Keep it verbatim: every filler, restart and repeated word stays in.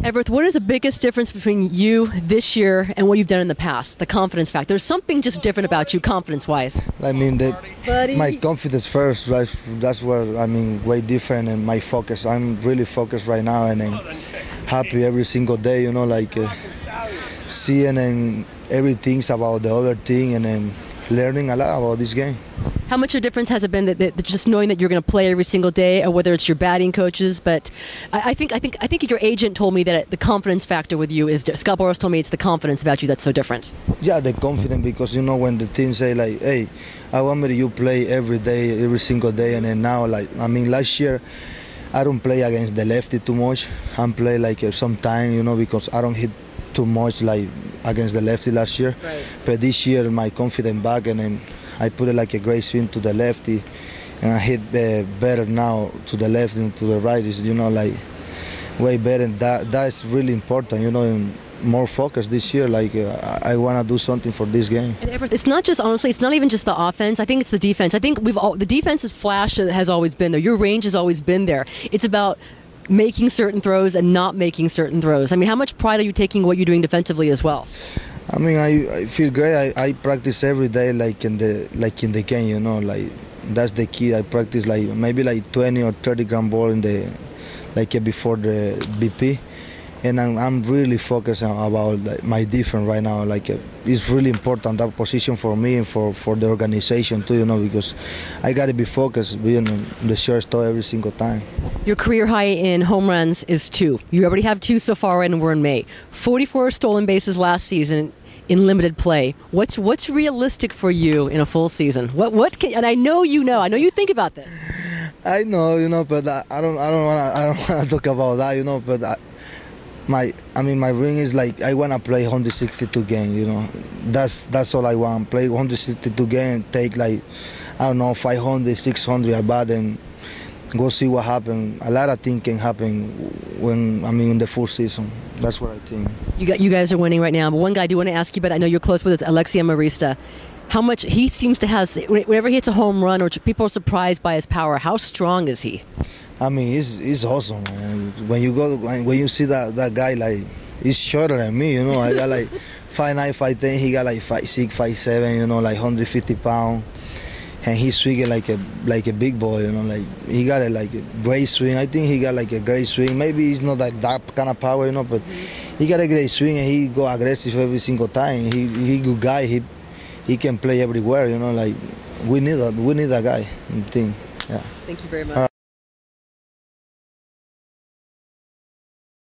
Everth, what is the biggest difference between you this year and what you've done in the past? The confidence factor. There's something just different about you, confidence-wise. I mean, the, my confidence first. Right? That's where I mean, way different, and my focus. I'm really focused right now, and I'm happy every single day. You know, like uh, seeing and everything's about the other thing, and then learning a lot about this game. How much of a difference has it been that, that just knowing that you're going to play every single day, or whether it's your batting coaches? But I, I think I think I think your agent told me that the confidence factor with you is. Scott Boras told me it's the confidence about you that's so different. Yeah, the confidence, because you know when the team say like, "Hey, I want me to you play every day, every single day," and then now like I mean last year I don't play against the lefty too much. I play like uh, sometime, you know, because I don't hit too much like against the lefty last year. Right. But this year my confidence back, and then I put it like a great swing to the lefty, and I hit uh, better now to the left than to the right. Is you know like way better. And that that's really important. You know, and more focus this year. Like uh, I want to do something for this game. And Everth, it's not just honestly. It's not even just the offense. I think it's the defense. I think we've all the defense's flash has always been there. Your range has always been there. It's about making certain throws and not making certain throws. I mean, how much pride are you taking what you're doing defensively as well? I mean, I, I feel great. I, I practice every day, like in the like in the game. You know, like that's the key. I practice like maybe like twenty or thirty gram ball in the like before the B P, and I'm, I'm really focused on about like, my defense right now. Like uh, it's really important that position for me and for, for the organization too. You know, because I got to be focused, being on the shortstop every single time. Your career high in home runs is two. You already have two so far, and we're in May. forty-four stolen bases last season in limited play. What's what's realistic for you in a full season? What what can, and I know you know. I know you think about this. I know, you know, but I, I don't I don't want to I don't want to talk about that, you know. But I, my I mean my ring is like I want to play one hundred sixty-two games. You know, that's that's all I want. Play one hundred sixty-two games, take like I don't know five hundred, six hundred at bat, and go see what happens. A lot of things can happen when I mean in the full season. That's what I think. You got you guys are winning right now, but one guy I do want to ask you, but I know you're close with it, Alexi Amarista. How much he seems to have whenever he hits a home run, or people are surprised by his power. How strong is he? I mean, he's he's awesome, man. When you go when you see that that guy, like he's shorter than me. You know, I got like five nine, five ten. He got like five six, five seven. You know, like one hundred fifty pounds. And he's swinging like a like a big boy, you know. Like he got a like a great swing. I think he got like a great swing. Maybe he's not like that kind of power, you know, but he got a great swing, and he go aggressive every single time. He he good guy. He he can play everywhere, you know. Like we need a we need a guy in the team. Yeah. Thank you very much.